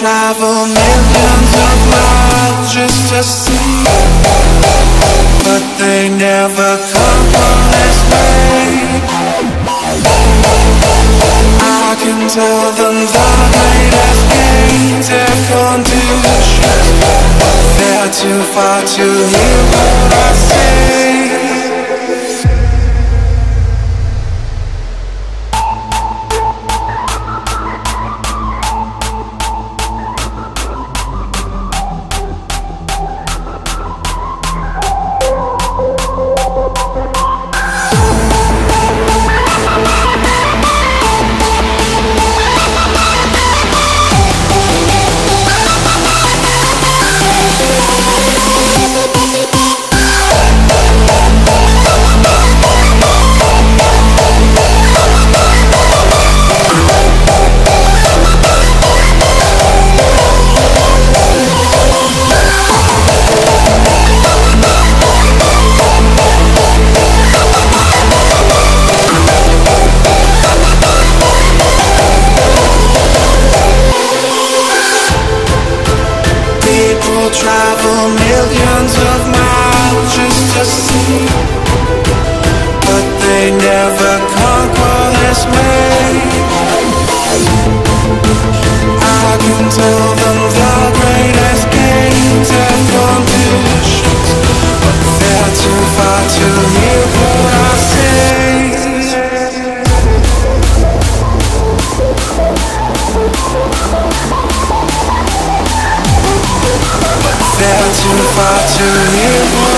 travel millions of miles just to see, but they never come from this way. I can tell them the greatest gains have gone to shit. They're too far to hear what I say. Travel millions of miles just to see, but they never conquer this way. I can tell them the greatest gains have gone to shit, but they're too far to hear what I say. They're too far to hear what